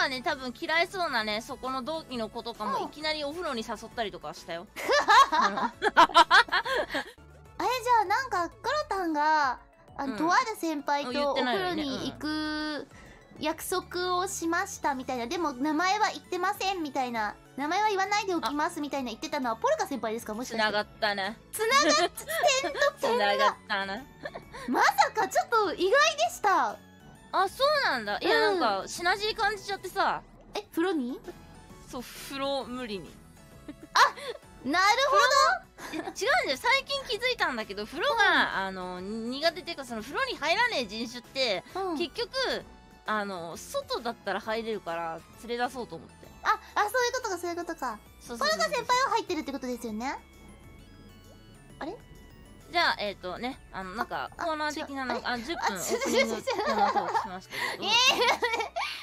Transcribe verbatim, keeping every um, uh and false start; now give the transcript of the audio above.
がね多分嫌いそうなねそこの同期の子とかもうんいきなりお風呂に誘ったりとかしたよ。 あれじゃあなんかクロタンがあの、 うんとある先輩言とおってない風呂よねに行く約束をしましたみたいな、でも名前は言ってませんみたいな、名前は言わないでおきますみたいな言ってたのはポルカ先輩ですか？もしかして繋がったね。 つながって点と点繋ががったな。 まさかちょっと意外でした。 あ、そうなんだ。いや、 うんなんかシナジー感じちゃってさ。 え、風呂に？ そう、風呂無理に。 なるえ違うんだよ、最近気づいたんだけど風呂が、あの苦手っていうかその風呂に入らねえ人種って、 ほど、うん、 結局あの外だったら入れるから連れ出そうと思って。 あ、あ、そういうことかそういうことか。 そうそうそうそう。 ポルカ先輩は入ってるってことですよね。あれ？ じゃあえっ、ー、とねあのなんかあコーナー的なのああじゅっぷんオあちょープニングちょちょコーナートークしましたけど。 え